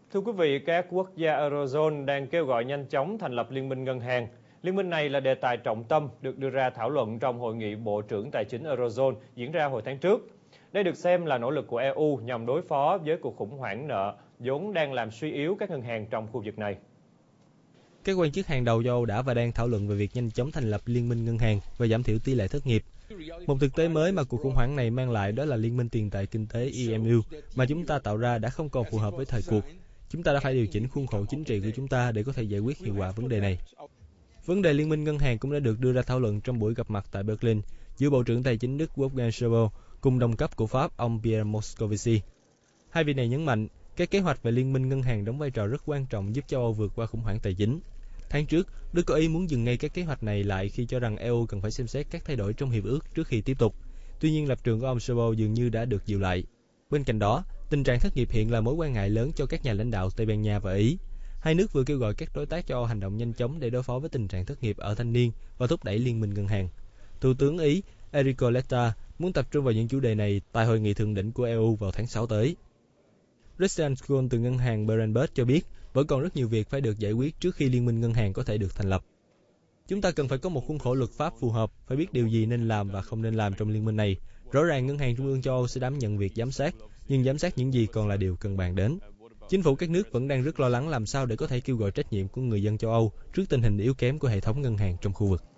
Thưa quý vị, các quốc gia Eurozone đang kêu gọi nhanh chóng thành lập liên minh ngân hàng. Liên minh này là đề tài trọng tâm được đưa ra thảo luận trong hội nghị Bộ trưởng Tài chính Eurozone diễn ra hồi tháng trước. Đây được xem là nỗ lực của EU nhằm đối phó với cuộc khủng hoảng nợ vốn đang làm suy yếu các ngân hàng trong khu vực này. Các quan chức hàng đầu châu Âu đã và đang thảo luận về việc nhanh chóng thành lập liên minh ngân hàng và giảm thiểu tỷ lệ thất nghiệp. Một thực tế mới mà cuộc khủng hoảng này mang lại đó là liên minh tiền tệ kinh tế EMU mà chúng ta tạo ra đã không còn phù hợp với thời cuộc. Chúng ta đã phải điều chỉnh khuôn khổ chính trị của chúng ta để có thể giải quyết hiệu quả vấn đề này. Vấn đề liên minh ngân hàng cũng đã được đưa ra thảo luận trong buổi gặp mặt tại Berlin giữa Bộ trưởng Tài chính Đức Wolfgang Schäuble cùng đồng cấp của Pháp ông Pierre Moscovici. Hai vị này nhấn mạnh các kế hoạch về liên minh ngân hàng đóng vai trò rất quan trọng giúp châu Âu vượt qua khủng hoảng tài chính. Tháng trước, Đức có ý muốn dừng ngay các kế hoạch này lại khi cho rằng EU cần phải xem xét các thay đổi trong hiệp ước trước khi tiếp tục. Tuy nhiên, lập trường của ông Schäuble dường như đã được dịu lại. Bên cạnh đó, tình trạng thất nghiệp hiện là mối quan ngại lớn cho các nhà lãnh đạo Tây Ban Nha và Ý. Hai nước vừa kêu gọi các đối tác châu Âu hành động nhanh chóng để đối phó với tình trạng thất nghiệp ở thanh niên và thúc đẩy liên minh ngân hàng. Thủ tướng Ý Enrico Letta muốn tập trung vào những chủ đề này tại hội nghị thượng đỉnh của EU vào tháng 6 tới. Christian Schulz từ ngân hàng Berenberg cho biết vẫn còn rất nhiều việc phải được giải quyết trước khi liên minh ngân hàng có thể được thành lập. Chúng ta cần phải có một khuôn khổ luật pháp phù hợp, phải biết điều gì nên làm và không nên làm trong liên minh này. Rõ ràng Ngân hàng Trung ương châu Âu sẽ đảm nhận việc giám sát, nhưng giám sát những gì còn là điều cần bàn đến. Chính phủ các nước vẫn đang rất lo lắng làm sao để có thể kêu gọi trách nhiệm của người dân châu Âu trước tình hình yếu kém của hệ thống ngân hàng trong khu vực.